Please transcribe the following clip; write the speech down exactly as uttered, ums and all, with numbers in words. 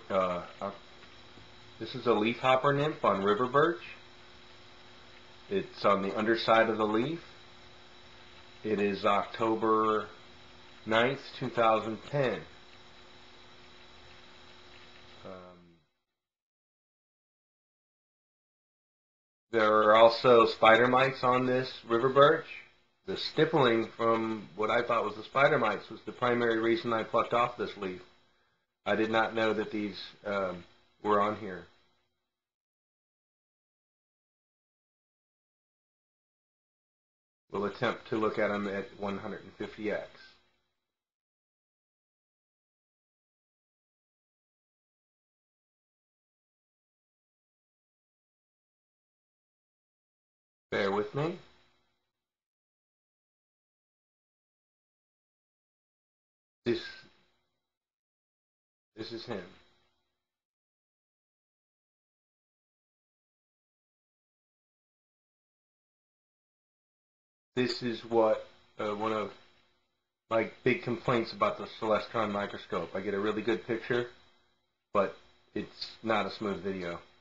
Uh, uh, this is a leafhopper nymph on river birch. It's on the underside of the leaf. It is October ninth, two thousand ten. Um, there are also spider mites on this river birch. The stippling from what I thought was the spider mites was the primary reason I plucked off this leaf. I did not know that these um, were on here. We'll attempt to look at them at one hundred fifty x. Bear with me. This, this is him. This is what uh, one of my big complaints about the Celestron microscope. I get a really good picture, but it's not a smooth video.